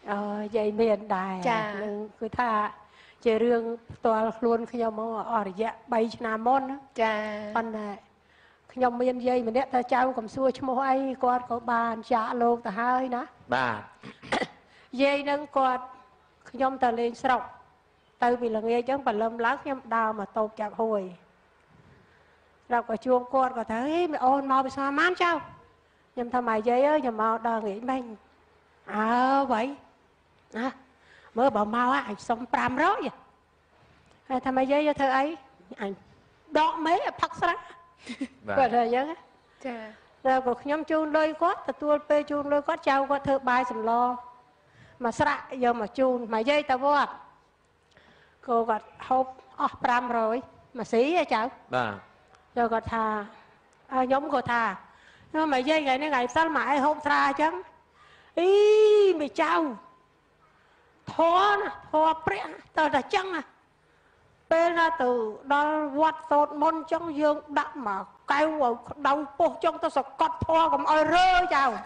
dây miền đài nhưng cứ tha chơi riêng toàn luôn khi nhau ở dạ bay nam môn con này nhom miền dây mình đấy ta trao cầm xuôi cho môi ai con có bàn trả lô ta hai ná bà dây nâng con nhom ta lên sọc từ vì là nghe chẳng phải lâm lắc nhom đào mà tột chặt hồi đọc cả chuông con có thấy mẹ ôn mau bị sao mán cháu nhom thằng mày dây ơi nhom mau đào nghĩ mình vậy mới bảo mau á anh xong pram rớt vậy thằng mày dây cho thơ ấy anh đọ mấy phật ra vậy là vậy rồi có nhóm chun lôi quát ta tua pe chun lôi quát trao quát thơ bài sầm lo mà sạ giờ mà chun mà dây ta vô cô gọt hộp pram rồi mà xí vậy cháu rồi gọt thà nhóm cô thà nhưng mà dây ngày này sao mà ai hộp ra chăng ý mày cháu thó prẹ tao là chăng bên ra từ đó quạt sốt môn trong dương đặng mà kêu đầu po trong tao sẽ cọt thò cầm oi rơ chào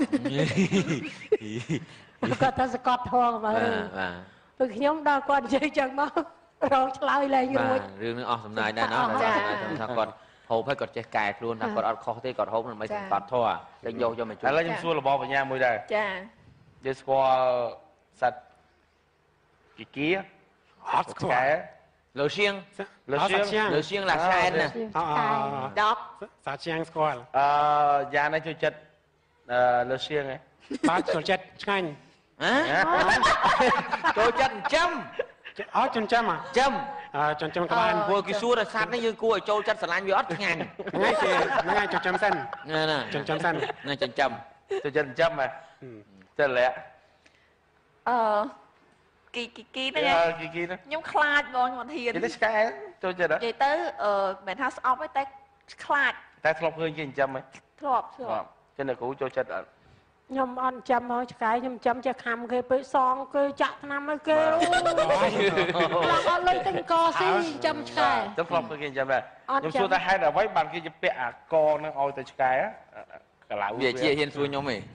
cọt tao sẽ cọt thò mà từ khi nhóm đó con chơi chẳng mà rồi lại lên như vậy riêng nước sầm nai đây nó thằng con hộp hay cọt chơi cài luôn thằng con ăn kho thế cọt hộp nó mới cọt thò lên vô cho mày lấy trong xua là bò vào nhà mùi đây để qua sạch cái kia cái lửa xiên là sai nè đọc sa chiang squal gia này cho chất lửa xiên ấy ba cho chất chanh cho chất chấm chôn chấm à chấm chôn chấm các bạn vừa cái xua là sát nó như cua cho chất sả như ớt ngàn ngay chôn chấm xanh nè chôn chấm xanh nè chôn chấm cho chất chấm mà chân lẹ kỳ đó nha nhóm khai bọn mà thiền cái cái cho chơi đó vậy tới mình house off với tay khai tay flop hơn cái chấm ấy flop cho nên cũng cho chất nhom ăn chấm thôi cái nhom chấm cho khăm cái bữa song cái chặt năm cái là con lấy tinh co xí chấm cái chấm flop hơn cái chấm này nhưng xưa ta hay là với bàn kia chụp bẹ con nó oi tới cái á về chia hiên xuôi nhóm mày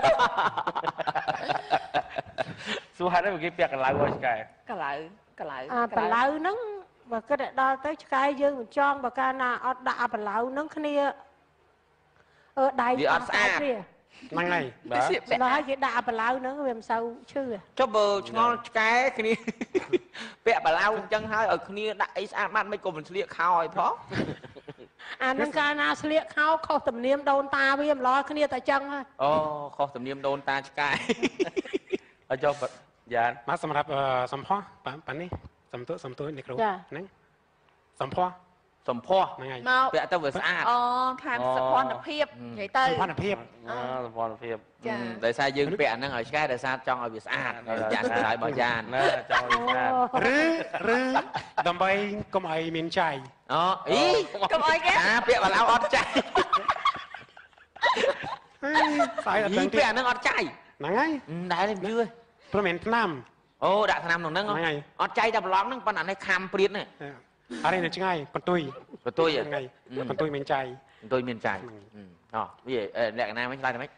xưa hay đấy một cái bẹ cả lại oi cả lại bà lợn nứng và cái đó tới cái dương cho bà ca na đã bà lợn nứng cái này ở đây năng này nói cái đã bà lợn nứng làm sao chứ cho bờ ngon cái này bẹ bà lao chân hai ở cái này đại ăn bạn mấy cô mình liệt khao phó nâng ca na liệt khao khâu tầm niệm đôn ta với em lo cái này tại chân thôi khâu tầm niệm đôn ta cái ở cho Phật dạ má sầm rạp sầm phó bạn này sầm tối này rồi nè sầm phó bẹ tao vừa sạch tham quan đặc hiệp vậy tới quan đặc hiệp tại sao dương bẹ năng ở cái tại sao trong ở việt sạch dàn lại bỏ dàn rứ đầm bay công ai miền trái ý công ai cái bẹ bà lao ọt chay ý bẹ năng ọt chay nắng ấy đại lên chưa pro miền nam đã thằng nào nâng không ọt chay đập lóng nâng con này kham priết này ở đây là chứ ngay còn tôi ngày còn tôi miền trái bây giờ lẹ nam mấy like mấy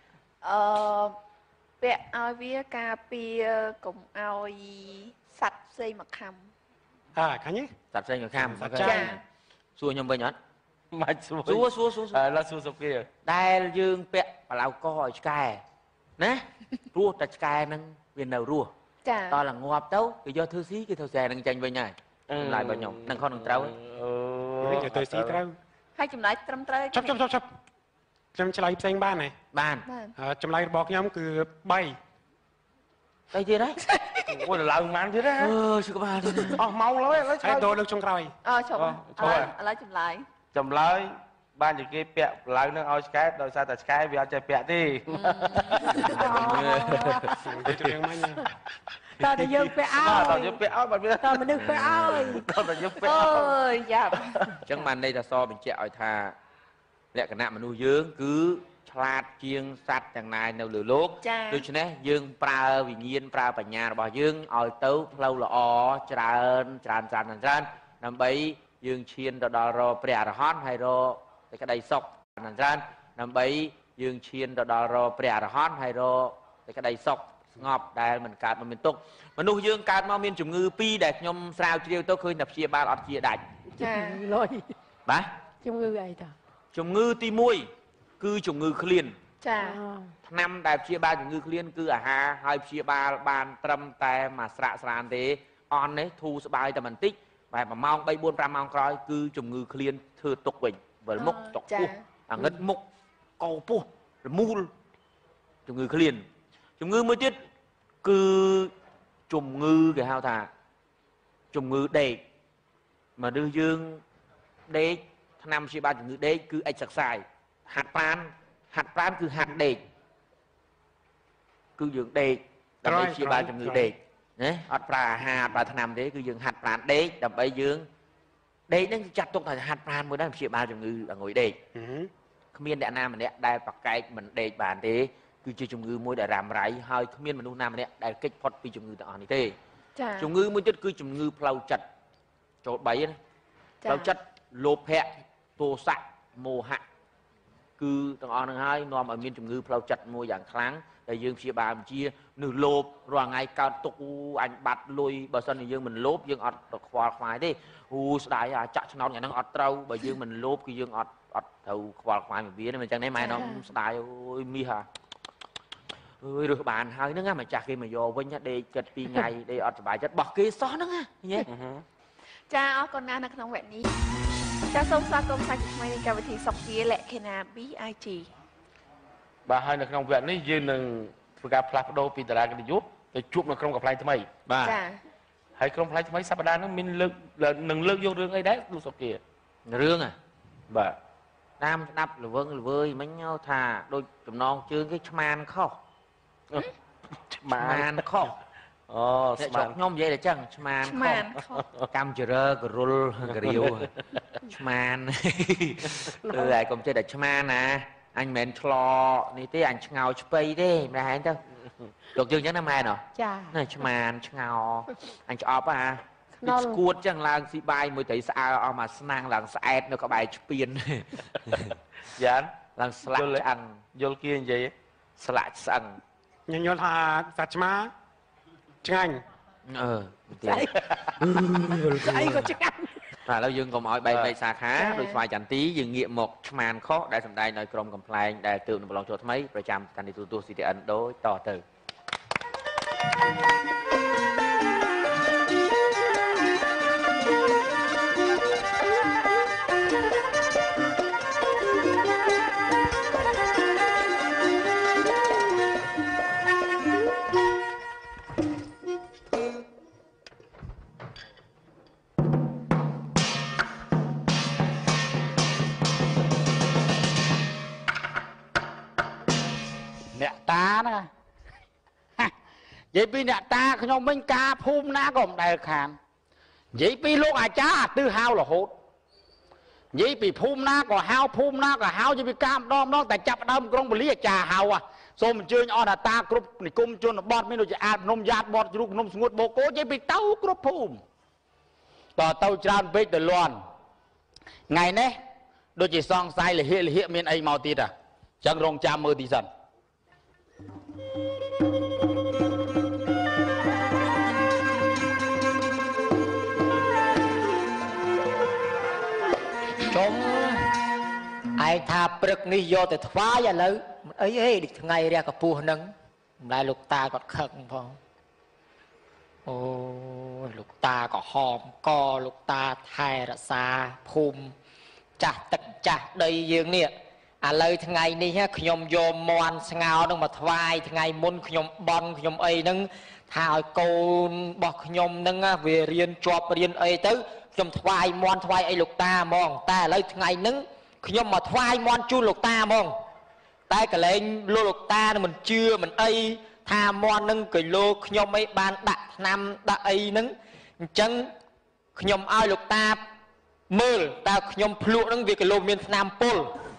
bẹ ao vía cà pia cùng ao sạch xây mặc khăm cái nhé sạch xây mặc khăm xua nhom bên nhẫn mà xua là xua sọc kia đây dương bẹ bà lao coi cái nè rùa đặt cái nâng viên đầu rùa to là ngọt tấu cái do thư xí cái thầu xe nâng tranh với nhau lại bao nhiêu nâng con nâng trâu ấy tôi xí trâu hai chùm lại trăm trâu chập chăm lại xanh ban này chăm lại bọc nhóm cứ bay đây gì đấy ôi là lợn mặn chứ đó sư ba mau lắm lấy sao tôi được trong rồi lấy chùm lại ban chỉ cái bẹ lợn nó oi cái rồi sao tại cái bị chơi bẹ đi tao thì dương phải áo tao mình đừng phải áo ơi dạ chẳng màn đây là so mình chẹo thà lẹ cả nạm mà nuôi dương cứ chặt chiên sạch chẳng này đâu lửa lốt tôi cho nên dương pra vì nhiên pra bà nhà bà dương oi tấu lâu là tràn nằm bấy dương chiên đò rò bè hot hay rò cái đây sọc nằm bấy dương chiên đò rò bè hot hay rò cái đây sọc งอบได้มันการมันเป็นตกมนุษย์យើងកើតមកមានជំងឺពីរដែលខ្ញុំស្រាវជ្រាវទៅឃើញតែព្យាបាលអត់ជាដាច់ចាលុយបាទជំងឺអីតាជំងឺទី1គឺជំងឺឃ្លានចាថ្នាំដែលព្យាបាលជំងឺឃ្លានគឺអាហារហើយព្យាបាលបានត្រឹមតែមួយស្រាកស្រានទេអន់នេះធូរស្បើយតែបន្តិចបែប1ម៉ោង3 4 5ម៉ោងក្រោយគឺជំងឺឃ្លានធ្វើទុកវិញវិលមុខទុកពោះអាងឹតមុខកោពោះរមូលជំងឺឃ្លានជំងឺមួយទៀតគឺជំងឺគេហៅថាជំងឺដេកមនុស្សយើងដេកថ្នាំព្យាបាលជំងឺដេកគឺ exercise ហាត់ប្រាណគឺហាត់ដេកគឺយើងដេកដើម្បីព្យាបាលជំងឺដេកណាអត់ប្រើអាហារអត់ប្រើថ្នាំទេគឺយើងហាត់ប្រាណដេកដើម្បីយើងដេកហ្នឹងចាត់ទុកថាហាត់ប្រាណមួយដែរព្យាបាលជំងឺអង្គុយដេកគ្មានអ្នកណាម្នាក់ដែលប្រកែកមិនដេកបានទេគឺជាជំងឺមួយដែលរ៉ាំរ៉ៃហើយគ្មានមនុស្សណាម្នាក់ដែលគេចផុតពីជំងឺទាំងអស់នេះទេជំងឺមួយទៀតគឺជំងឺផ្លូវចិត្តចូល3ណាផ្លូវចិត្តលោភៈទោសៈមោហៈគឺទាំងអស់ហ្នឹងហើយនាំឲ្យមានជំងឺផ្លូវចិត្តមួយយ៉ាងខ្លាំងដែលយើងព្យាបាលជាមនុស្សលោភរាល់ថ្ងៃកើតទុកអញបាត់លុយបើសិនជាយើងមិនលោភយើងអត់ខ្វល់ខ្វាយទេស្ដាយអាចាក់ឆ្នោតយ៉ាងហ្នឹងអត់ត្រូវបើយើងមិនលោភគឺយើងអត់ត្រូវខ្វល់ខ្វាយមកវាមិនអញ្ចឹងទេម៉ែនំស្ដាយអូយមីហាអើយរើសបានហើយហ្នឹងម្ចាស់គេមកយកវិញដេកចិត្ត2ថ្ងៃដេកអត់សុបាយចិត្តបោះគេសោះហ្នឹងណាចាអរគុណណាស់នៅក្នុងវគ្គនេះចាសូមស្វាគមន៍សាច់ថ្មីនៃកម្មវិធីសុខជាលក្ខណៈ BIG បាទហើយនៅក្នុងវគ្គនេះយើងនឹងធ្វើការផ្លាស់ប្ដូរពីតារាកិត្តិយសទៅជួបនៅក្រុមកំប្លែងថ្មីបាទចាហើយក្រុមកំប្លែងថ្មីសប្តាហ៍នេះមានលើកយករឿងអីដែរលោកសុគារឿងបាទតាមស្ដាប់ល្វឹងល្វើយមិញថាដូចចំណងជើងគេឆ្មានខុសឆ្មានខុសអូស្មានខ្ញុំនិយាយតែចឹងឆ្មានខុសកម្មចរើករុលករាវឆ្មានហើយកុំចេះតែឆ្មានណាអញមិនមែនឆ្លនេះទេអញឆ្ងោឆ្ពៃទេម្ល៉េះហែងទៅលោកយើងចឹងណាម៉ែណ៎ចាណាឆ្មានឆ្ងោអញឆ្អប់ស្គួតចឹងឡើងស៊ីបាយមួយត្រីស្អើអស់មកស្នាងឡើងស្អែតនៅក្បែរស្ពានយ៉ានឡើងស្លាក់ឆ្អឹងយល់គេនិយាយស្លាក់ស្អឹងខ្ញុំយល់ថាសត្វឆ្មាឆ្ងាញ់ស្អីក៏ឆ្ងាញ់បាទឥឡូវយើងកុំឲ្យបែកសាខាដោយស្វាយចន្ទទីយើងងាកមកឆ្មានខុសដែលសម្ដែងដោយក្រុមកំប្លែងដែលទើបនឹងប្រឡងចូលថ្មីប្រចាំស្ថានីយទូរទស្សន៍ CTN ដូចតទៅអ្នកតាណានិយាយពីអ្នកតាខ្ញុំវិញការភូមិណាក៏មិនដែលខាននិយាយពីលោកអាចារ្យអាទិសហៅរហូតនិយាយពីភូមិណាក៏ហៅភូមិណាក៏ហៅនិយាយពីការម្ដងតែចាប់ដើមក្រុងពលីអាចារ្យហៅសូមអញ្ជើញអស់អ្នកតាគ្រប់និគមជនបទមានដូចជាអាតភ្នំយ៉ាតបតជ្រូកភ្នំស្ងួតបូកូនិយាយពីទៅគ្រប់ភូមិតទៅច្រើនពេកទៅលន់ថ្ងៃនេះដូចជាសង្ស័យលិហិមានអីមកទៀតអញ្ចឹងរងចាំមើលទីសិនចុំឯងថាព្រឹកនេះយកទៅថ្វាយឥឡូវអីដូចថ្ងៃរះកពស់ហ្នឹងម្ល៉េះលោកតាគាត់ខឹងផងអូលោកតាក៏ហោមកលោកតាថែរក្សាភូមិចាស់ទឹកចាស់ដីយើងនេះឥឡូវថ្ងៃនេះខ្ញុំយកមន់ស្ងោរនឹងមកថ្វាយថ្ងៃមុនខ្ញុំបន់ខ្ញុំអីហ្នឹងថាឲ្យកូនរបស់ខ្ញុំហ្នឹងវារៀនជាប់រៀនអីទៅខ្ញុំថ្វាយមន់ថ្វាយអីលោកតាហ្មងតែឥឡូវថ្ងៃហ្នឹងខ្ញុំមកថ្វាយមន់ជូនលោកតាហ្មងតែកលែងលោកតាមិនជឿមិនអីថាមន់ហ្នឹងគីឡូខ្ញុំអីបានដាក់ថ្នាំដាក់អីហ្នឹងអញ្ចឹងខ្ញុំឲ្យលោកតាមើលតើខ្ញុំភ្លក់ហ្នឹងវាគីឡូមានថ្នាំពុល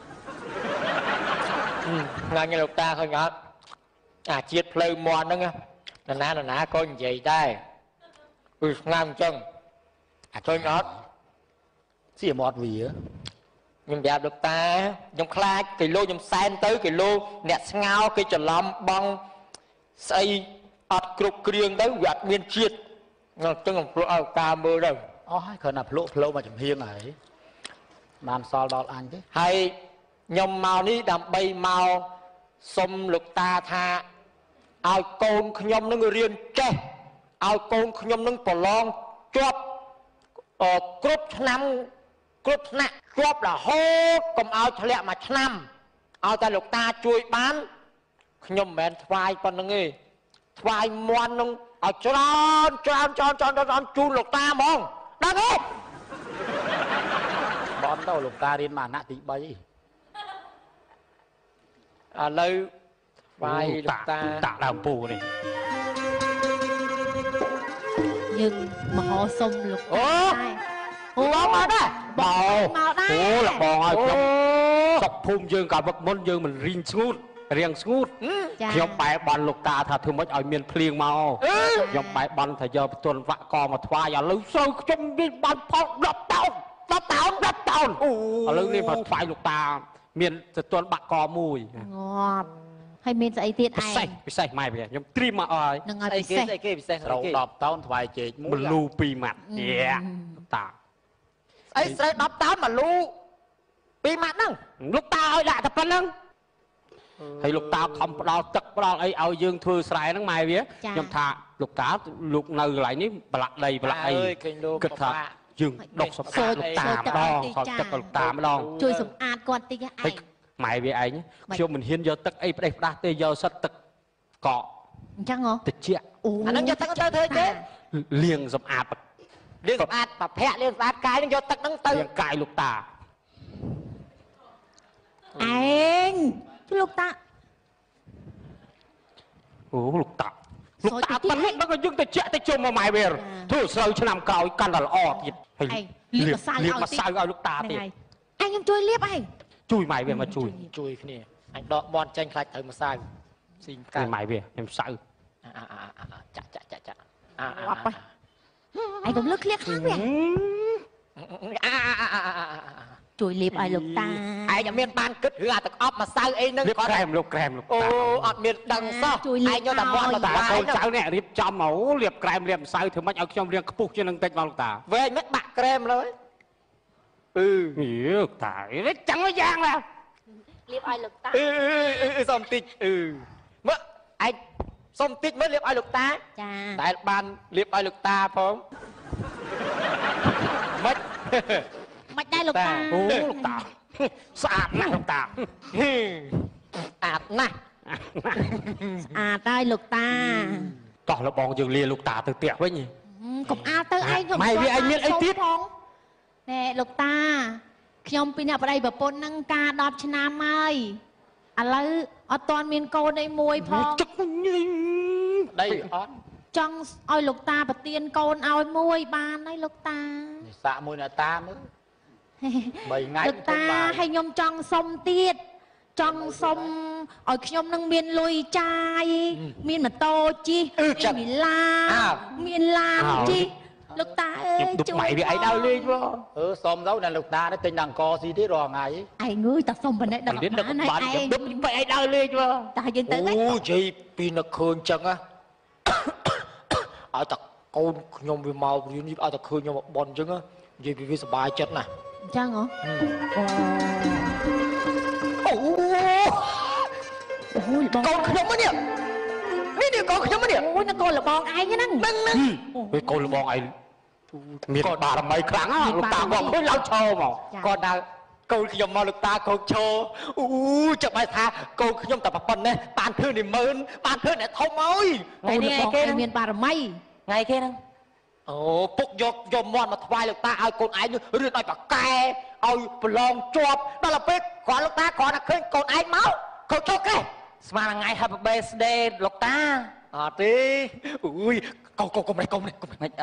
ថ្ងៃនេះលោកតាឃើញអត់អាជាតិផ្លូវមន់ហ្នឹងណាក៏និយាយដែរគឺស្ងាត់អញ្ចឹងឃើញអត់ស៊ីមាត់វាខ្ញុំប្រាប់លោកតាខ្ញុំខ្លាចគីឡូខ្ញុំសែនទៅគីឡូអ្នកស្ងោគេច្រឡំបងស្អីអត់គ្រប់គ្រៀងទៅវាអត់មានជាតិចឹងភ្លុកឲ្យការមើលទៅអូហើយគ្រាន់តែភ្លុកមកចំហៀងហើយបានសល់ដល់អញទេហើយខ្ញុំមកនេះដើម្បីមកសុំលោកតាថាឲ្យកូនខ្ញុំនឹងរៀនចេះឲ្យកូនខ្ញុំនឹងប្រឡងជាប់គ្រប់ឆ្នាំគ្រប់ថ្នាក់ជាប់រហូតកុំឲ្យធ្លាក់មួយឆ្នាំឲ្យតែលោកតាជួយបានខ្ញុំមិនមែនថ្វាយប៉ុណ្្នឹងទេថ្វាយមន់នឹងឲ្យច្រើនជូនលោកតាហ្មងដឹងទេបនទៅលោកតារៀនមកអាណត្តិទី3 ឥឡូវថ្វាយលោកតាតាដើមពូនេះយើងមហោសុំលោកតាអូបងមកដែរបងមកដែរអូលបងឲ្យខ្ញុំសុកភូមិយើងកាលវឹកមុនយើងមិនរៀងស្ងួតរៀងស្ងួតខ្ញុំបែបនលោកតាថាធ្វើម៉េចឲ្យមានភ្លៀងមកខ្ញុំបែបនថាយកបន្ទន់វាក់កមកថ្វាយឥឡូវសូវខ្ញុំមានបានផល10តោនអូឥឡូវនេះមកថ្វាយលោកតាមានបន្ទន់បាក់កមួយងាប់ហើយមានស្អីទៀតឯងពិសេសម៉ែវាខ្ញុំត្រៀមមកឲ្យនឹងឲ្យពិសេសពិសេសត្រូវ10តោនថ្វាយចេកមួយមលូ2ម៉ាត់យ៉ាតាអីស្រី10តោនមកលូ2ម៉ាត់ហ្នឹងលោកតាឲ្យដាក់តែប៉ុណ្្នឹងហើយលោកតាខំផ្ដល់ទឹកផ្ដល់អីឲ្យយើងធ្វើស្រែហ្នឹងម៉ែវាខ្ញុំថាលោកតាលោកនៅកន្លែងនេះប្រឡាក់ដីប្រឡាក់អីគិតថាយើងដុកសម្អាតលោកតាម្ដងខំទឹកលោកតាម្ដងជួយសម្អាតគាត់តិចឯងម៉ែវាឯងខ្ញុំមិនហ៊ានយកទឹកអីផ្ដេសផ្ដាស់ទេយកសិតទឹកកកអញ្ចឹងហ៎តិចអូអាហ្នឹងយកទឹកទៅធ្វើទេលាងសម្អាតលាងសម្អាតប្រភៈលាងសម្អាតកាយនឹងយកទឹកហ្នឹងទៅលាងកាយលោកតាឯងលោកតាអូលោកតាប៉ុណ្ណឹងដល់យើងទៅជាក់ទៅជុំមកម៉ែវាធ្វើស្រូវឆ្នាំក្រោយកាន់តែល្អទៀតហើយលាងម្សៅឲ្យលោកតាទៀតឯងខ្ញុំជួយលាបឯងជួយម៉ែវាមកជួយជួយគ្នាអញដកបនចាញ់ខ្លាច់ត្រូវម្សៅស៊ីកាម៉ែវាខ្ញុំសៅចាក់អបឯងកុំលើកឃ្លៀកខាងវាជួយលាបឲ្យលោកតាឯងអត់មានបានគិតរឿងអាទឹកអប់ម្សៅអីហ្នឹងលាបក្រែមលោកតាអូអត់មានដឹងសោះឯងយកតែមាត់មកតាកូនចៅនេះរៀបចំមកលាបក្រែមលាបម្សៅធ្វើម៉េចឲ្យខ្ញុំរៀងខ្ពុះជាងនឹងតិចមកលោកតាវែងមិនបាក់ក្រែមលើលោកតាចឹងយ៉ាងណាលាបឲ្យលោកតាសុំតិចមើលឯងសុំតិចមើលលាបឲ្យលោកតាចាដែលបានលាបឲ្យលោកតាផងមិនដែរលោកតាអូលោកតាស្អាតណាស់លោកតាអាតណាស់ស្អាតហើយលោកតាតោះលបងយើងលាលោកតាទៅផ្ទះវិញកុំអាលទៅឯងខ្ញុំម៉ែវាឯងមានអីទៀតណែលោកតាខ្ញុំពីអ្នកប្តីប្រពន្ធនឹងការ10ឆ្នាំហើយឥឡូវអត់ទាន់មានកូនអីមួយផងទឹកដីអត់ចង់ឲ្យលោកតាប្រទានកូនឲ្យមួយបានហើយលោកតាសាក់មួយអ្នកតាមើល 3ថ្ងៃលោកតាឲ្យខ្ញុំចង់សុំទៀតចង់សុំឲ្យខ្ញុំនឹងមានលុយចាយមានម៉ូតូជិះមានវិឡាមានឡានជិះលោកតាអើយជួយម៉ែវាឯងដល់លេងមកសុំទៅដល់លោកតានេះទិញដល់អង្គស៊ីទៀតរាល់ថ្ងៃឯងងើយតែសុំប៉ុណ្ណេះដល់បានឯងដឹកបែឯងដល់លេងមកតាយើងទៅអូយាយពីនឹកឃើញចឹងណាឲ្យតែកូនខ្ញុំវាមករៀននេះឲ្យតែឃើញខ្ញុំបនចឹងនិយាយវាសប្បាយចិត្តណាស់អញ្ចឹងហ៎អូយបងកូនខ្ញុំនេះនេះកូនខ្ញុំនេះអូយនឹងកូនលបងឯងហ្នឹងពេលកូនលបងឯងមានបារមីខ្លាំងណាលោកតាគាត់ឃើញឡើងឈរមកគាត់ដល់កូនខ្ញុំមកលោកតាកូនឈរអូចាំបាយថាកូនខ្ញុំតែប៉ុណ្ណេះបានធ្វើនេះមើលបានធ្វើអ្នកធំអើយថ្ងៃនេះគេមានបារមីថ្ងៃគេហ្នឹងអូពុកយកមាត់មកថ្វាយលោកតាឲ្យកូនឯងរឿនឲ្យប៉ាកែឲ្យប្រឡងជាប់ដល់ទៅពេលគាត់លោកតាគាត់តែឃើញកូនឯងមកកូនចុះកេះស្មានថ្ងៃ Happy Birthday លោកតាអត់ទេអូយកុំមិនមិន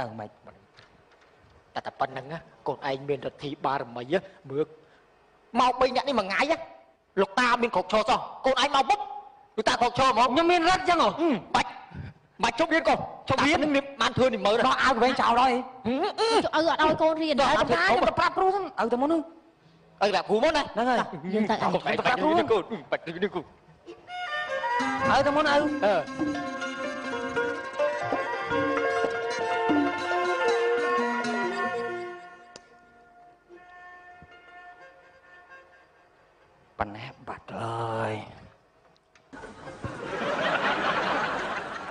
តែប៉ុណ្្នឹងកូនឯងមានរទ្ធីបារមីមើលមក3នាក់នេះមួយថ្ងៃលោកតាមានគ្រប់ឈរសោះកូនឯងមកពុកលោកតាគ្រប់ឈរហ្មងខ្ញុំមានរត់ចឹងបាច់ជប់រៀនកូនជប់រៀននឹងបានធ្វើនេះមើលដល់ឲ្យកវែងចោលហើយអត់ឲ្យកូនរៀនដល់ទៅប្រាប់គ្រូហ្នឹងឲ្យទៅមុនហ្នឹងឲ្យប្រាប់គ្រូមុនណាហ្នឹងហើយយើងទៅឲ្យប្រាប់គ្រូកូនបាច់ទៅនេះគូឲ្យទៅមុនឲ្យ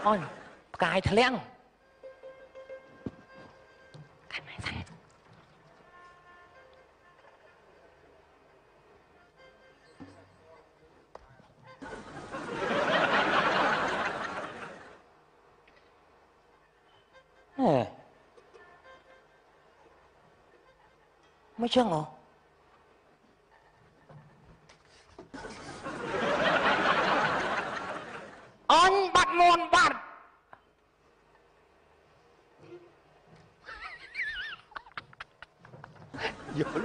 អូនផ្កាយធ្លាំងไม่เชื่อเหรออันบัดมวนบัดយល់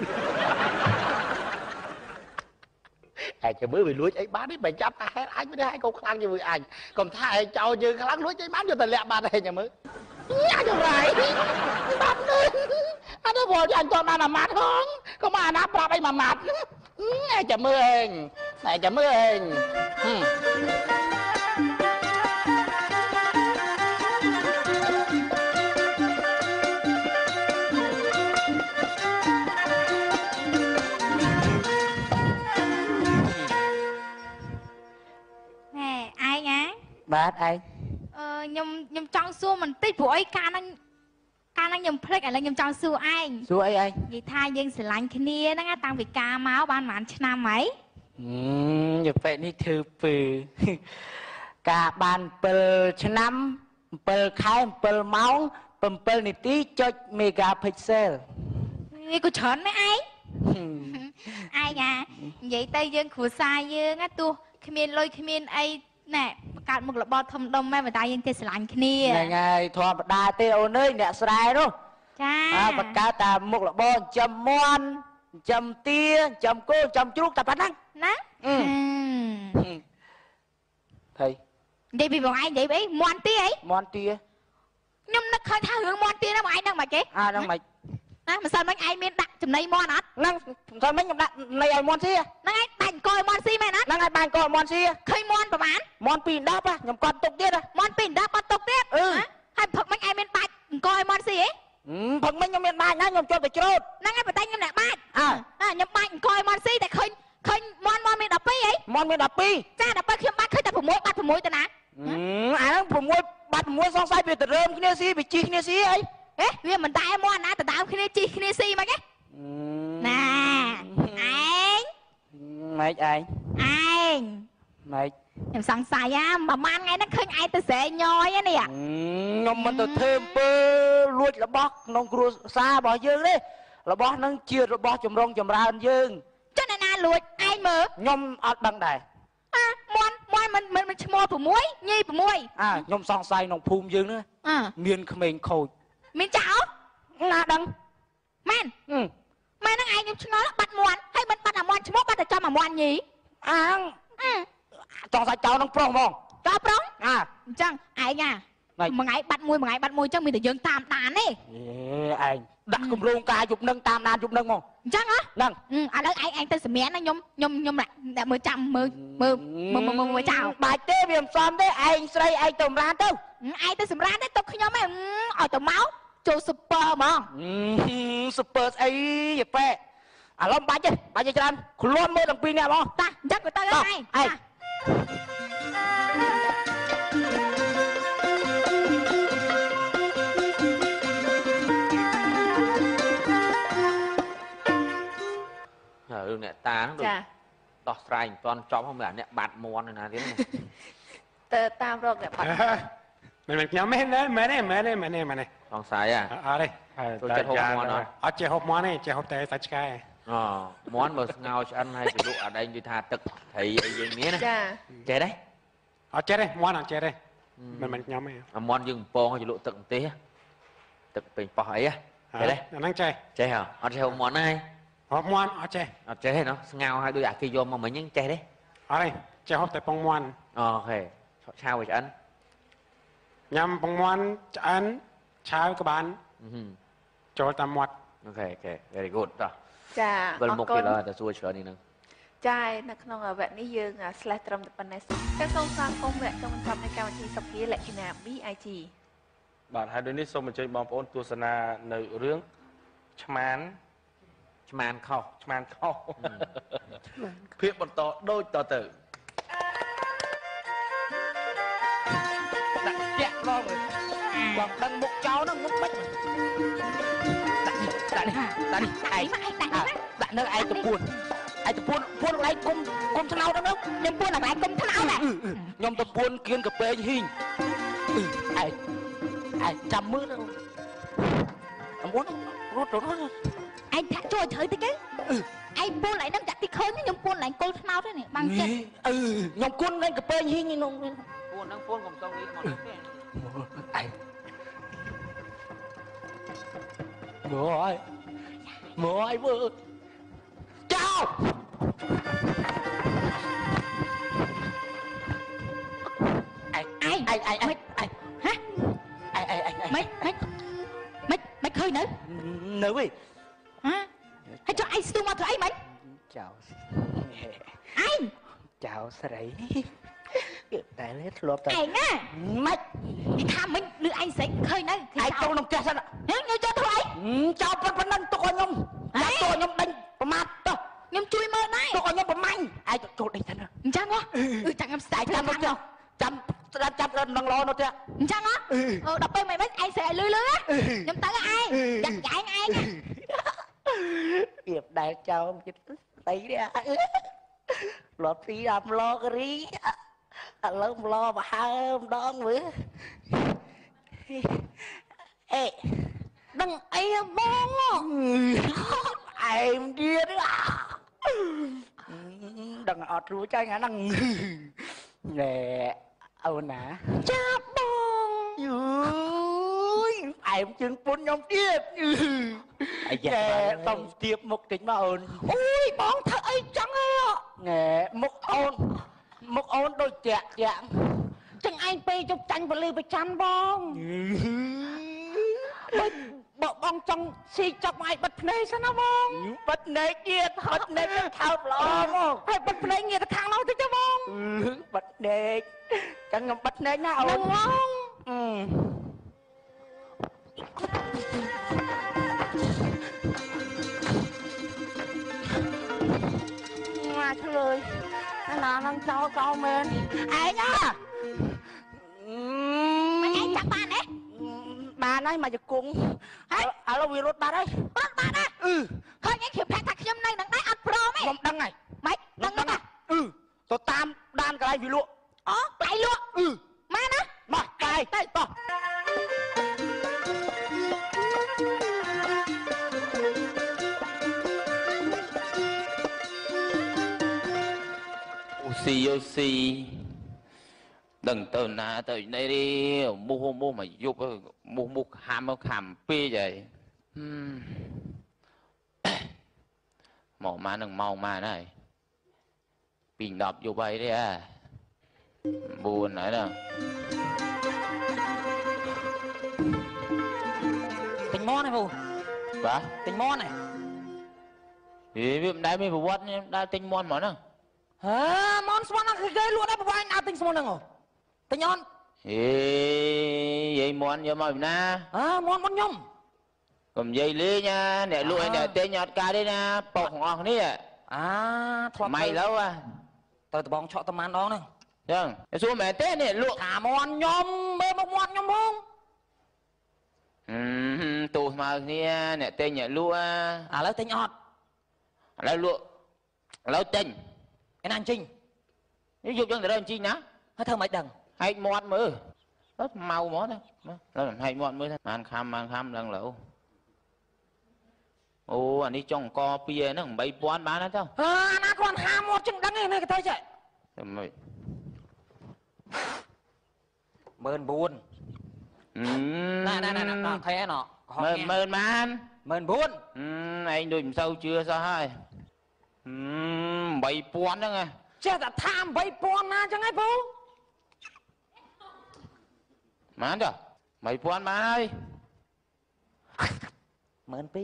ឯងចាំមើលវាលួចអីបានទេបើចាប់តែហេតុអញមិនដែរឯងកុំខ្លាំងជាមួយអញកុំថាឯងចោលយើងខ្លាំងលួចអីបានយកតែលាក់បានឯងចាំមើលញ៉ាំយ៉ាងไรបាត់នេះអត់ទៅបងអញតបានអាម៉ាត់ហងកុំអាណាប្រាប់អីមួយម៉ាត់ឯងចាំមើលឯងចាំមើលឯងបាទឯងខ្ញុំចង់សួរបន្តិចព្រោះអីកាលហ្នឹងខ្ញុំភ្លេចឥឡូវខ្ញុំចង់សួរឯងសួរអីឯងនិយាយថាយើងស្រឡាញ់គ្នាហ្នឹងតាំងពីការមកបានប្រហែលឆ្នាំហើយយកពេលនេះធ្វើពើការបាន7ឆ្នាំ7ខែ7ម៉ោង7នាទីចុច megapixel នេះក៏ច្រើនណាស់ឯងឯងនិយាយទៅយើងគ្រួសារយើងទោះគ្មានលុយគ្មានអីណែបង្កើតមុខរបរធំដុំម៉ែម្ដាយយើងទេស្រឡាញ់គ្នាហ្នឹងហើយធម្មតាទេអូនអើយអ្នកស្រែនោះចាបង្កើតតែមុខរបរចិញ្ចឹមមាន់ចិញ្ចឹមទាចិញ្ចឹមគោចិញ្ចឹមជ្រូកតែប៉ុណ្ណឹងណាថៃនិយាយពីបងឯងនិយាយអីមាន់ទាអីមាន់ទាខ្ញុំនឹកឃើញថារឿងមាន់ទាហ្នឹងបងឯងដឹងមិនគេហ្នឹងមិនណាម្សិលមិញឯងមានដាក់ចំណីមាន់អត់ហ្នឹងម្សិលមិញខ្ញុំដាក់នៃឲ្យមាន់ស៊ីហ្នឹងឯងបាញ់អង្គឲ្យមាន់ស៊ីមែនអត់ហ្នឹងឯងបាញ់អង្គឲ្យមាន់ស៊ីឃើញមាន់ប្រហែលមាន់2 10ខ្ញុំកត់ទុកទៀតមាន់2 10គាត់ទុកទៀតហើយផឹកមិញឯងមានបាច់អង្គឲ្យមាន់ស៊ីហ៎ផឹកមិញខ្ញុំមានបាច់ណាខ្ញុំចូលទៅច្រូតហ្នឹងឯងបតែខ្ញុំអ្នកបាច់ខ្ញុំបាច់អង្គឲ្យមាន់ស៊ីតែឃើញមាន់មាន12ហីមាន់មាន12 ចាដល់ពេលខ្ញុំបាច់ឃើញតែ6បាត់6ទៅណាអាហ្នឹង6បាត់6សង្ស័យវាទៅរើមគ្នាស៊ីវាជីគ្នាស៊ីអីវាមិនដែរមាន់ណាទៅដើមគ្នាជីគ្នាស៊ីមកណាណាឯងម៉េចឯងម៉េចខ្ញុំសង្ស័យប្រហែលថ្ងៃហ្នឹងឃើញឯងទៅស្រែញយនេះខ្ញុំមិនទៅធ្វើអំពើលួចរបស់ក្នុងគ្រួសាររបស់យើងទេរបស់ហ្នឹងជារបស់ចម្រុងចម្រើនយើងចុះអ្នកណាលួចឯងមើលខ្ញុំអត់ដឹងដែរមាន់មិនឈ្មោះ6ញី6 ខ្ញុំសង្ស័យក្នុងភូមិយើងហ្នឹងមានក្មេងខូចមានចៅណាដឹងមែនហ្នឹងឯងខ្ញុំឆ្ងល់បាត់មាន់ហើយមិនបាត់អាមាន់ឈ្មោះបាត់តែចំអាមាន់ញីចង់សាច់ចៅនឹងប្រុសហ្មងចៅប្រុសអញ្ចឹងឯងមួយថ្ងៃបាត់មួយអញ្ចឹងមានតែយើងតាមដានទេឯងដាក់គម្រោងការយប់នឹងតាមដានយប់នឹងហ្មងអញ្ចឹងហ៎ហ្នឹងឥឡូវឯងទៅសម្រានណាខ្ញុំដាក់មើលចាំមើលចៅបាច់ទេវាមិនសមទេឯងស្រីឯងទៅសម្រានទៅឯងទៅសម្រានទេទុកខ្ញុំឯងឲ្យទៅមកចូលស៊ុបពើហ្មងស៊ុបពើស្អីយ៉ាប៉ែឥឡូវបាច់ទេច្រើនខ្លួនមើលទាំងពីរនាក់ហ្មងតាអញ្ចឹងក៏ទៅឯងរឿងអ្នកតាហ្នឹងដោះស្រាយមិនទាន់ចប់ហ្នឹងមើលអ្នកបាត់មន់ណាទៀតទៅតាមរកអ្នកបាត់មិនខ្ញុំមែនទេសង្ស័យអត់ទេចូលចិត្តហូបមន់អត់ចេះហូបមន់ទេចេះហូបតែសាច់ឆ្កែមន់មើលស្ងោឆ្អិនហើយជ្រលក់អដែងនិយាយថាទឹកត្រីអីយើងនេះណាចាចេះទេអត់ចេះទេមន់អត់ចេះទេមិនខ្ញុំទេមន់យើងពងជ្រលក់ទឹកទេទឹកពេញប៉ោះអីចេះទេអាហ្នឹងចេះអត់ចេះហូបមន់ហើយហូបមន់អត់ចេះទេណោះស្ងោហើយដូចអាគេយកមកមិញហ្នឹងចេះទេអត់ទេចេះហូបតែពងមន់អូខេឆាវឆ្អិនញ៉ាំពងមន់ឆ្អិនឆាវក៏បានចូលតាមមាត់អូខេ very good តោះចាវិលមុខទៀតទៅសួរច្រើននេះហ្នឹងចានៅក្នុងវគ្គនេះយើង slash ត្រឹមតែប៉ុណ្ណេះតែសូមស្វាគមន៍វគ្គចុងបញ្ចប់នៃកម្មវិធីសភាលក្ខណៈ BIG បាទហើយដូចនេះសូមអញ្ជើញបងប្អូនទស្សនានៅរឿងឆ្មានខុសភាពបន្តដូចតទៅដាក់បងដឹងមុខចោលហ្នឹងមុខមិនដាក់នេះឯងដាក់នៅឯទៅពួនពួនកន្លែងគុំថ្នោតហ្នឹងខ្ញុំពួនកន្លែងគុំថ្នោតខ្ញុំទៅពួនគៀនកពេងហ៊ីងឯងចាំមើលទៅអមុនរត់ទៅនោះឯងថាជួយត្រូវតិចទៅឯងពួនកន្លែងហ្នឹងចាក់ទីឃើញខ្ញុំពួនកន្លែងគុលថ្នោតទេនេះបានចិត្តខ្ញុំគុនកន្លែងកពេងហ៊ីងនេះនោះពួនហ្នឹងពួនកុំសុំនេះមកទេឯងមើលមើលចោលមិនឃើញនៅវិញហ៎ហើយចុះឯងស្ទុះមកធ្វើអីមិនចោលឯងចោលស្រីតែធ្លាប់តែឯងណាមិននិយាយថាមិនលឺឯងស្រេចឃើញនៅឯងចូលក្នុងផ្ទះសិនខ្ញុំចូលធ្វើអីចោលប៉ុណ្ណឹងទុកឲ្យខ្ញុំចាំទុកឲ្យខ្ញុំដេញប្រមាថទៅខ្ញុំជួយមើលដែរទុកឲ្យខ្ញុំប្រមាញ់ឯងចូលដេញទៅអញ្ចឹងហ៎ចាំខ្ញុំស្ដាយចាំមកចាំនឹងរនោះទៀតអញ្ចឹងហ៎ដល់ពេលមិនឯងស្រែកលឺខ្ញុំទៅឯងចាក់ឯងៀបដែលចោលចិត្តស្អីនេះលត់ពីដល់ម្លករីឥឡូវម្លមកហើម្ដងមើលអេដឹងអីបងឯងទៀតដឹងអត់រួចហើយហ្នឹងណែអូនណាចាប់បងយូយឯងជើងពុនខ្ញុំទៀតអាយ៉ាតំទៀបមុខតិចមកអូនអូយបងធ្វើអីចឹងហ៎ណែមុខអូនដូចតាក់ចឹងឯងពេលជប់ចាញ់ពលឺប្រចាំបងបងចង់ស៊ីចាប់មកឲ្យបិទភ្នែកសិនណាបងបិទភ្នែកទៀតបិទភ្នែកថើបល្អមកហើយបិទភ្នែកងាកទៅខាងនោះតិចទៅបងបិទភ្នែកចឹងខ្ញុំបិទភ្នែកណាអូនបងមកធ្វើអាណានឹងចោលកោមែនឯងណាមិនឯងចាប់បានទេបានហើយមកជង្គង់ហើយឥឡូវវារត់បាត់ហើយឃើញឯងខ្ញុំប្រាប់ថាខ្ញុំនៅនឹងដែរអត់ព្រមទេខ្ញុំដឹងហើយម៉េចដឹងណាទៅតាមដានកន្លែងវាលក់អូកន្លែងលក់មកណាមកកាយទៅតោះអូស៊ីដឹងទៅណាទៅនេះរីមូមកយប់មូខាំពេកហើយមកមកនឹងម៉ោងម៉ានហើយពី10យប់ហើយទេ9ហើយណាទិញមន់ហ៎ពូបាទទិញមន់ហ៎វាមិនដែលមានប្រវត្តិខ្ញុំដើរទិញមន់មកហ្នឹងមន់ស្មន់ហ្នឹងគឺគេលក់ដែរប្រវែងដើរទិញស្មន់ហ្នឹងទិញអត់យាយមន់យកមកពីណាមន់ខ្ញុំកុំនិយាយលេងណាអ្នកលក់ឯអ្នកទិញអត់កើតទេណាប៉ុកទាំងអស់គ្នាធ្លាប់ម៉ៃឡូវទៅដបងឆក់តំបានដងហ្នឹងចឹងសួរមែនទេនេះលក់ថាមន់ខ្ញុំមើលមកមាត់ខ្ញុំហងទូស្មើគ្នាអ្នកទិញអ្នកលក់ឥឡូវទិញអត់ឥឡូវលក់ឥឡូវទិញឯណាអញ្ចឹងនេះយកចឹងទៅរើអញ្ចឹងណាហើយធ្វើមិនដឹងហែកមាត់មើលទៅម៉ៅហ្មងទៅឡើយហែកមាត់មើលបានខំដឹងឡូវអូអានេះចុងអង្គពីហ្នឹង8000បានទៅអាណាគាត់ហាមាត់ចឹងដឹងឯនេះគេទៅចេះមិន 14000ណាខែណោ 10000បាន 14000 ឯងដូចមិនសូវជឿសោះហើយ8000ហ្នឹងចេះតែថា8000ណាចឹងហីពូបានចុះ8000បានហើយ 12000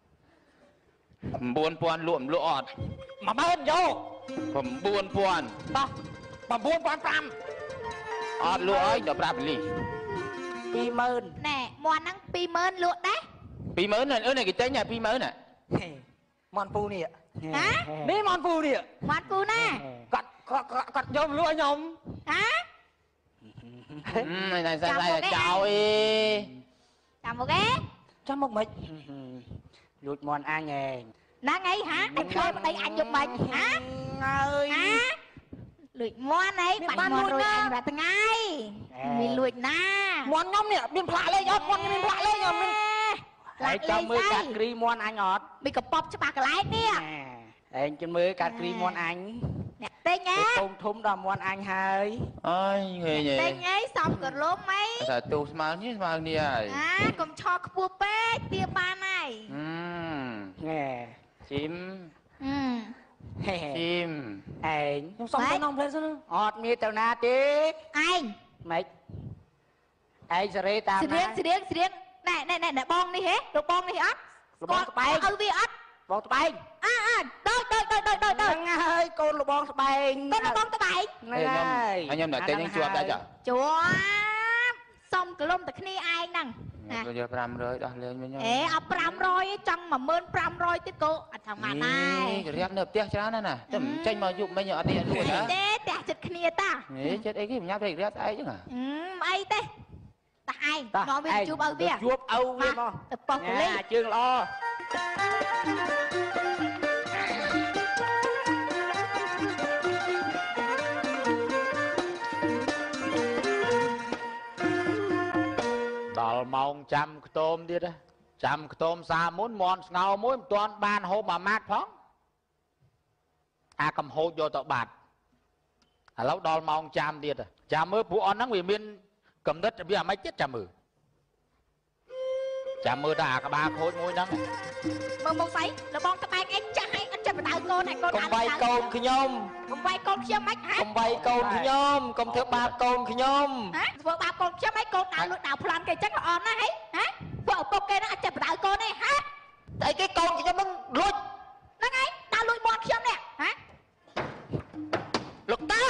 9000លក់អត់ 10000យក 9000តោះ 9500 អត់លក់អើយដល់ប្រាប់លី 20000 ណែមន់ហ្នឹង20000លក់ដែរ 20000គេទិញតែ20000 មន់ពូនេះហ៎នេះមន់ពូនេះមន់ពូណាគាត់យកលក់ឲ្យខ្ញុំហ៎ណែសាយចោលចាំមកឯងចាំមកមិនលួចមន់អញឯងណាថ្ងៃហ่าអញខ្លោចប្តីអញយកមិនហ่าអើយលួចមន់អីបាត់មន់រួចអញរាល់ថ្ងៃមានលួចណាមន់ខ្ញុំនេះមានផ្លាកលេខអត់មន់មានផ្លាកលេខអត់មានហើយចាំមើលកាត់គ្រីមន់អញអត់មានកប៉ុបច្បាស់កន្លែងនេះឯងចាំមើលកាត់គ្រីមន់អញអ្នកទិញហ៎កូនធំដល់មន់អញហើយអើយងេទិញអីសំកលុំអីតែទូស្មើនេះស្មើគ្នាហើយកុំឆោខ្ពស់ពេកទាបានហើយងែជីមជីមឯងខ្ញុំសុំទៅនំផ្លេសិនអត់មានទៅណាទេឯងម៉េចឯងសេរីតាមស្រៀងណែបងនេះហ៎លោកបងនេះអត់បងស្បែកឲ្យវាអត់បងស្បែកដូចហ្នឹងហើយកូនលបងស្បែកកូនលបងស្បែកហ្នឹងហើយខ្ញុំតែតែជាប់ដែរចាជាប់សុំក្លុំតែគ្នាឯងហ្នឹងខ្ញុំយក500ដោះលេងវិញអេអត់500ចង់10500ទៀតគោអត់ថាម៉ាដែររៀបនៅផ្ទះច្រើនណាស់តែចេញមកយុបមិញអត់នេះលួចទេផ្ទះចិត្តគ្នាតាចិត្តអីគេញ៉ាំតែរៀបស្អែកចឹងអីទេតាឯងនាំវាជួបឪវាជួបឪវាមកទៅប៉ោះកលីជើងល្អដល់ម៉ោងចាំខ្ទមទៀតចាំខ្ទមសាមុនមន់ស្ងោមួយមិនទាន់បានហូបមួយម៉ាត់ផងអាកំហូចយកទៅបាត់ឥឡូវដល់ម៉ោងចាំទៀតចាំមើលពួកអស់ហ្នឹងវាមានកំណត់វាអាម៉េចទៀតចាំមើលតាអាក្បាលខូចមួយហ្នឹងមើលមកស្អីលបងក្បែកឯងចាស់ឯងអត់ចាប់បដៅកូនឯងកូនកំវាយកូនខ្ញុំកំវាយកូនខ្ញុំមិនហ៎កំវាយកូនខ្ញុំកុំធ្វើបាបកូនខ្ញុំធ្វើបាបកូនខ្ញុំឯងកូនដើរលួចដើរប្លន់គេចឹងល្អណាស់ហីហ៎ពួកឪពុកគេហ្នឹងអត់ចាប់បដៅកូនទេហ៎តែគេកូនខ្ញុំនឹងលួចហ្នឹងឯងដើរលួចមាត់ខ្ញុំនេះហ៎លោកតា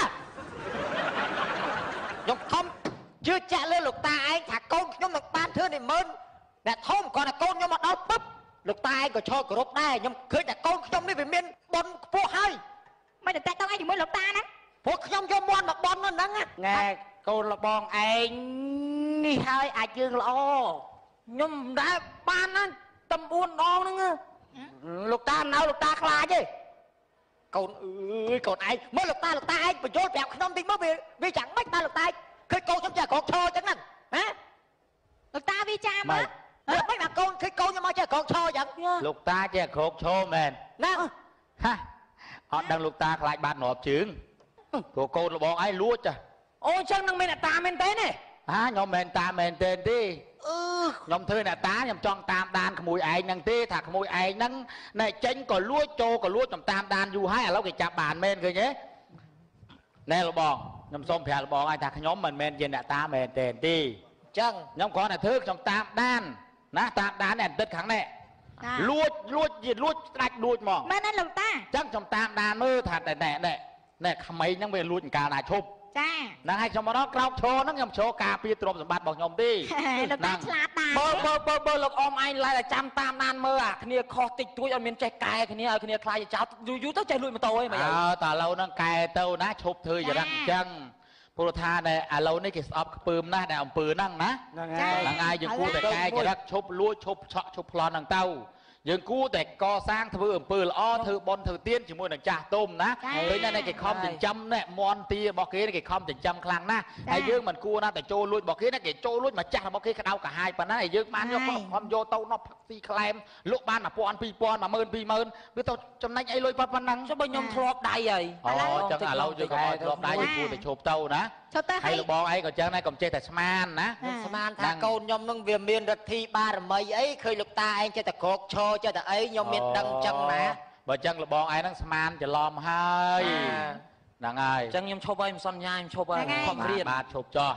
ខ្ញុំខំជឿជាក់លើលោកតាឯងថាកូនខ្ញុំនឹងបានធ្វើនិមឺនអ្នកធំគាត់តែកូនខ្ញុំមកដល់ពឹបលោកតាឯងក៏ឈរគោរពដែរខ្ញុំឃើញតែកូនខ្ញុំនេះវាមានបុណ្យខ្ពស់ហើយមិនតែតើឯងជាមួយលោកតាហ្នឹងព្រោះខ្ញុំយកមន់មកបុណ្យហ្នឹងណែកូនលបងឯងនេះហើយអាចយើងល្អខ្ញុំមិនដែលបានណាតំ4ដងហ្នឹងលោកតាណៅលោកតាខ្លាចទេកូនអើយកូនឯងមើលលោកតាឯងបញ្យល់ប្រាប់ខ្ញុំតិចមកវាយ៉ាងម៉េចតាលោកតាឃើញកូនខ្ញុំចេះក្រោកឈរចឹងហ្នឹងណាលោកតាវាចាមើលមិនមកកូនឃើញកូនខ្ញុំមកចេះក្រោកឈរចឹងលោកតាចេះក្រោកឈរមែនណាហាអត់ដឹងលោកតាខ្លាចបាត់នប់ជើងព្រោះកូនលបងឯងលួចចាអូចឹងនឹងមានអ្នកតាមែនទេណាខ្ញុំមិនតាមែនទេខ្ញុំធ្វើអ្នកតាខ្ញុំចង់តាមដានក្មួយឯងហ្នឹងទេថាក្មួយឯងហ្នឹងណែចេញក៏លួចចូលក៏លួចខ្ញុំតាមដានយូរហើយឥឡូវគេចាប់បានមែនឃើញទេណែលបងខ្ញុំសូមប្រាប់លបងឲ្យថាខ្ញុំមិនមែនជាអ្នកតាមែនទេអញ្ចឹងខ្ញុំគ្រាន់តែធ្វើខ្ញុំតាមដានណាតាមដានតែបន្តិចខាងនេះលួចស្ដាច់លួចហ្មងមែនទេលោកតាអញ្ចឹងខ្ញុំតាមដានមើលថាណែក្មេងហ្នឹងវាលួចអង្ការណាឈប់ចាហ្នឹងហើយខ្ញុំមកដល់ក្រោកឈរហ្នឹងខ្ញុំឈរការពារទ្រព្យសម្បត្តិរបស់ខ្ញុំទេលោកតាឆ្លាតដែរបើលោកអមឯងឡាយតែចាំតាមដានមើលអាគ្នាខុសតិចតួចអត់មានចេះកែគ្នាឲ្យគ្នាខ្លាចចោលយូរទៅចេះលួចម៉ូតូអីមិនអើតើឥឡូវហ្នឹងកែទៅណាឈប់ធ្វើយ៉ាងអញ្ចឹងព្រោះថាតែឥឡូវនេះគេស្អប់ខ្ពើមណាស់តែអំពើហ្នឹងណាហ្នឹងហើយយើងគួរតែកែចរិតឈប់លួចឈប់ឆក់ឈប់ប្លន់ហ្នឹងទៅយើងគួរតែកសាងធ្វើអំពើល្អធ្វើបុណ្យធ្វើទានជាមួយនឹងចាស់ទុំណាឃើញតែគេខំចិញ្ចឹមណែមន់ទារបស់គេគេខំចិញ្ចឹមខ្លាំងណាស់ហើយយើងមិនគួរណាតែចូលលួចរបស់គេណាគេចូលលួចមកចាស់របស់គេក្តៅកាហាយប៉ុណ្ណាហើយយើងបានយកខំយកទៅណប់ផឹកស៊ីក្លែមលក់បាន1000 2000 10000 20000វាទៅចំណេញអីលុយប៉ុណ្ណឹងចុះបើខ្ញុំធ្លាប់ដៃហើយចឹងឥឡូវយើងក៏មកធ្លាប់ដៃយើងគួរតែឈប់ទៅណាហើយលបងអីក៏ចឹងដែរកុំចេះតែស្មានណាស្មានថាកូនខ្ញុំនឹងវាមានរិទ្ធិបារមីអីឃើញលោកតាឯងចេះតែក្រោកឈរចេះតែអីខ្ញុំមានដឹងចឹងណាបើចឹងលបងឯងហ្នឹងស្មានច្រឡំហើយហ្នឹងហើយចឹងខ្ញុំឈប់ហើយមិនសន្យាខ្ញុំឈប់ហើយខំរៀនបាទឈប់ចោះ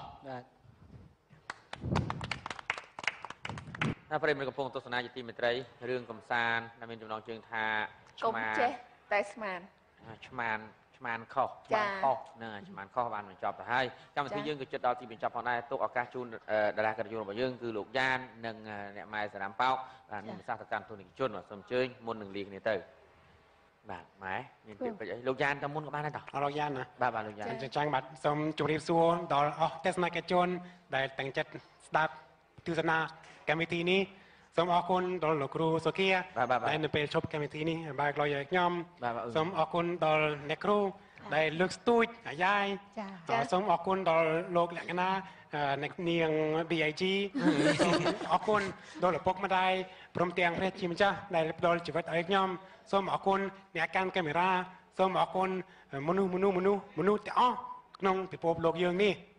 ណាប្រិយមិត្តកំពុងទស្សនាជាទីមេត្រីរឿងកំសាន្តដែលមានចំណងជើងថាឆ្មាចេះតែស្មានឆ្មានខុសហ្នឹងឆ្មានខុសបានបញ្ចប់ទៅហើយកម្មវិធីយើងក៏ជិតដល់ទីបញ្ចប់ផងដែរទុកឱកាសជូនតារាកិត្តិយសរបស់យើងគឺលោកយ៉ាននិងអ្នកម៉ែសារ៉ាំប៉ោកបាទមានប្រសាសន៍ទៅកាន់ទូនិកជនសូមអញ្ជើញមុននឹងលាគ្នាទៅបាទម៉ែមានពាក្យពេចន៍អីលោកយ៉ានទៅមុនក៏បានដែរតោះលោកយ៉ានណាបាទលោកយ៉ានចាំបាទសូមជម្រាបសួរដល់អស់ទស្សនិកជនដែលតាំងចិត្តស្ដាប់ទស្សនាកម្មវិធីនេះសូមអរគុណដល់លោកគ្រូសុគាដែលនៅពេលជប់កម្មវិធីនេះបាទក៏យកខ្ញុំសូមអរគុណដល់អ្នកគ្រូដែលលើកស្ទួយអាយ៉ាយសូមអរគុណដល់លោកលក្ខណាអ្នកនាង BIG សូមអរគុណដល់ឪពុកម្ដាយព្រមទាំងព្រះជាម្ចាស់ដែលផ្ដល់ជីវិតឲ្យខ្ញុំសូមអរគុណអ្នកកាន់កាមេរ៉ាសូមអរគុណមនុស្សទាំងអស់ក្នុងពិភពលោកយើងនេះ